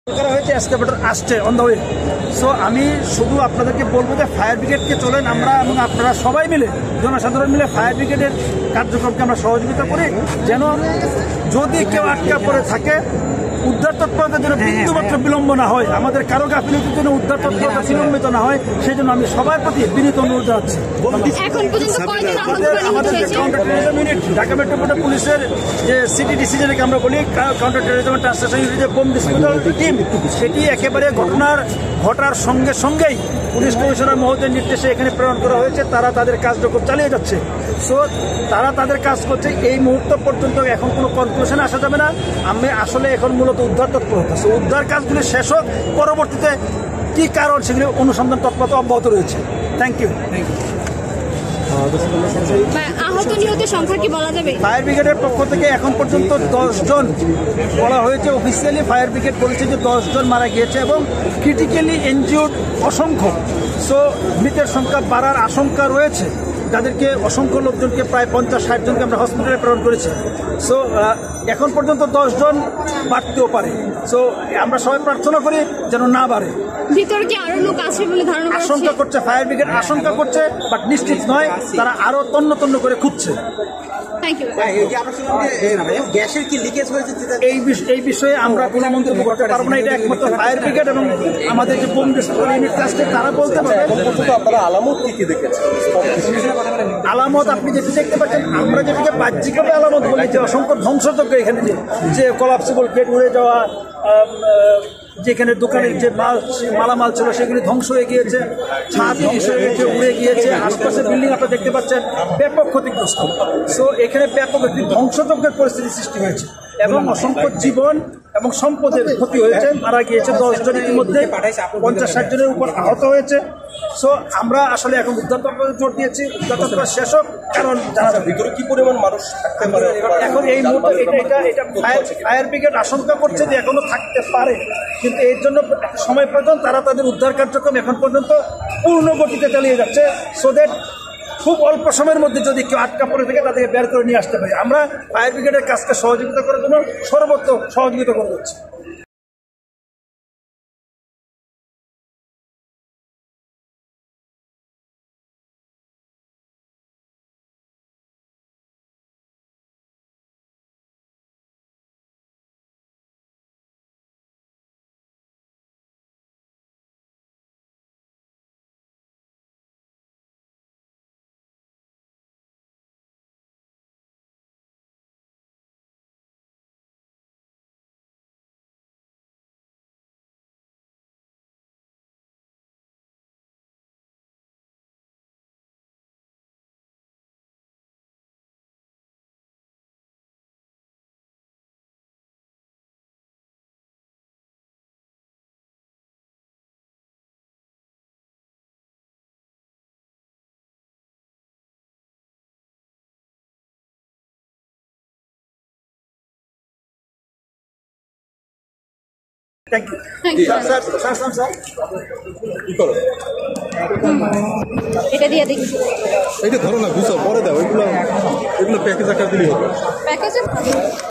করা হয়েছে এক্সকাভেটর আসছে অন দ্য ওয়ে। সো আমি শুধু আপনাদেরকে বলবো যে ফায়ার ব্রিগেডকে চলেন আমরা এবং আপনারা সবাই মিলে জনসাধারণ মিলে ফায়ার ব্রিগেডের কার্যক্রমকে আমরা সহযোগিতা করি, যেন যদি কেউ আটকা পড়ে থাকে উদ্ধার তৎপরতার জন্য বিন্দুমাত্র বিলম্ব না হয়, আমাদের কারো গাফিলতির জন্য উদ্ধার তৎপরতা বিলম্বিত না হয়, সেই জন্য আমি সবার প্রতি বিনীত অনুরোধ জানাচ্ছি। আমাদের counter terrorism unit Dhaka metropolitan পুলিশের যে সিটিডিসি যেটাকে আমরা বলি কাউন্টার টেরোরিজম ট্রান্সলেশন ইউনিট যে বোম ডিসপোজাল টিম, সেটি একেবারে ঘটার সঙ্গে সঙ্গেই পুলিশ কমিশনার মহোদয়ের নির্দেশে এখানে প্রেরণ করা হয়েছে। তারা তাদের কার্যক্রম চালিয়ে যাচ্ছে। সো তারা তাদের কাজ করছে। এই মুহূর্ত পর্যন্ত এখন কোনো কনক্লুশনে আসা যাবে না। আমি আসলে এখন মূলত উদ্ধার তৎপরতা, উদ্ধার কাজগুলি শেষ হোক, পরবর্তীতে কী কারণ সেগুলি অনুসন্ধান তৎপরতা অব্যাহত রয়েছে। Thank you. আহত নিহতের সংখ্যা কি বলা যাবে? ফায়ার ব্রিগেডের পক্ষ থেকে এখন পর্যন্ত 10 জন বলা হয়েছে। অফিসিয়ালি ফায়ার ব্রিগেড বলেছে যে 10 জন মারা গিয়েছে এবং ক্রিটিক্যালি ইনজিউর্ড অসংখ্য। সো মৃতের সংখ্যা বাড়ার আশঙ্কা রয়েছে, যাদেরকে অসংখ্য লোকজনকে প্রায় 50-60 জনকে আমরা হসপিটালে প্রেরণ করেছি। সো এখন পর্যন্ত 10 জন বাড়তেও পারে। সো আমরা সবাই প্রার্থনা করি যেন না বাড়ে। ভিতরে কি আরো লোক আছে বলে ধারণা করছে? আশঙ্কা করছে ফায়ার ব্রিগেড, আশঙ্কা করছে, বাট নিশ্চিত নয়। তারা আরো তন্ন তন্ন করে খুঁজছে। এই বিষয়ে আমরা কোনো মন্তব্য করতে পারবো না। এটা একমাত্র ফায়ার ব্রিগেড এবং আমাদের যে বোম ডিসপোজাল ইউনিট আছে তারা বলতে পারবে। আলামত কি দেখেছেন? আলামত আপনি যেটি দেখতে পাচ্ছেন, আমরা যেটিকে বাহ্যিকভাবে আলামত বলি যে অসংখ্য ধ্বংসযজ্ঞ, এখানে যে কলাপসিবল গেট উড়ে যাওয়া, যেখানে দোকানের যে মালামাল ছিল সেগুলি ধ্বংস হয়ে গিয়েছে, ছাদ ধ্বংস হয়ে গিয়েছে, উড়ে গিয়েছে, আশপাশের বিল্ডিং আপনারা দেখতে পাচ্ছেন ব্যাপক ক্ষতিগ্রস্ত। সো এখানে ব্যাপক একটি ধ্বংসযজ্ঞের পরিস্থিতি সৃষ্টি হয়েছে এবং অসংখ্য জীবন এবং সম্পদের ক্ষতি হয়েছে। মারা গিয়েছে 10 জনের মধ্যে, 50-60 জনের উপর আহত হয়েছে। সো আমরা আসলে এখন উদ্ধার তৎপরতা জোর দিয়েছি, উদ্ধার তৎপরতা শেষ হোক, কারণ জানা যাবে ভিতরে কি পরিমাণ মানুষ থাকতে পারে। এখন এই মুহূর্তে এটা ফায়ার ব্রিগেড আশঙ্কা করছে যে এখনো থাকতে পারে, কিন্তু এর জন্য সময় প্রয়োজন। তারা তাদের উদ্ধার কার্যক্রম এখন পর্যন্ত পূর্ণ গতিতে চালিয়ে যাচ্ছে, সো দ্যাট খুব অল্প সময়ের মধ্যে যদি কেউ আটকা পড়ে থাকে তাদেরকে বের করে নিয়ে আসতে পারি। আমরা ফায়ার ব্রিগেডের কাজকে সহযোগিতা করার জন্য সর্বত্র সহযোগিতা করে যাচ্ছি। Thank you. এটা দিয়ে দেখি, এটা ধরো না, বুঝছো পরে দাও, এগুলো প্যাকেজ আকার দিলেই হবে। প্যাকেজে